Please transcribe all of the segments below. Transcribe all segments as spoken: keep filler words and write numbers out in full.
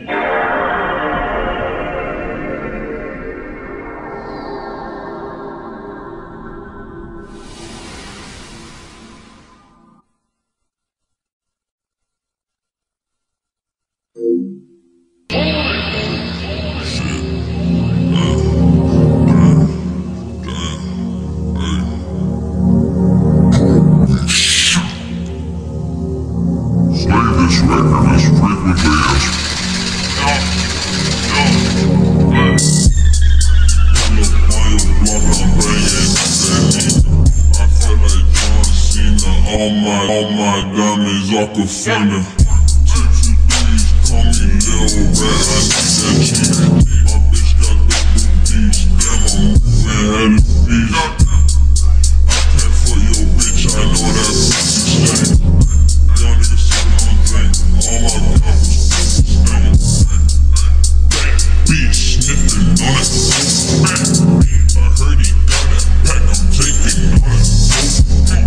All my, all my diamonds Aquafina. Two D's, call me Lil Rat, I need that cheese. My bitch got double D's, damn I'm moving hella beast. I can't fuck your bitch, I know that pussy stank. Young nigga sitting on drink, all my couples full stank. Bitch sniffing on that dope. I heard he got that pack, I'm taking on that dope.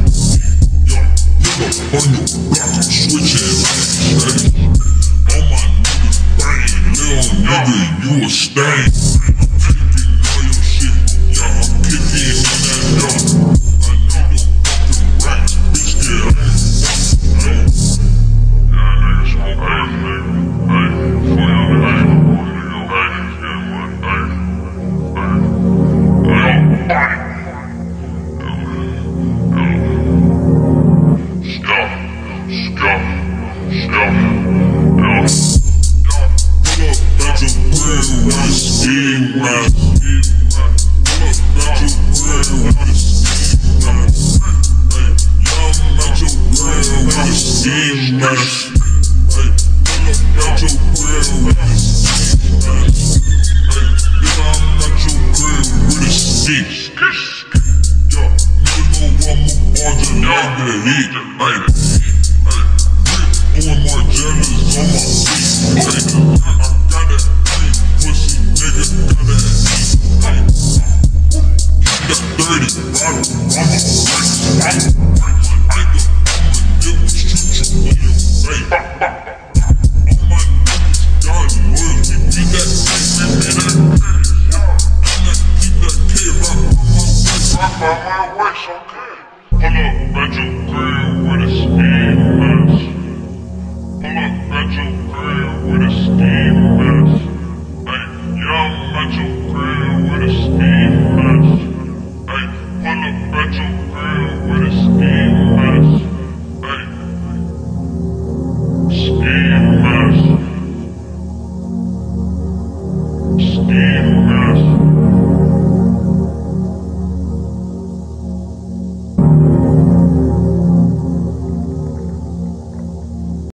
On your block, I'm switching lanes. All my niggas bang, little nigga, you a stain. I'm taking all your shit, yeah, I'm kicking in that door. I know them fucking rats, bitch, yeah, I ain't fucking. Yeah, nigga, smoke ass, nigga. Hey, for your nigga, hey, hey, yeah, man, hey, hey, hey, hey. Ski mask.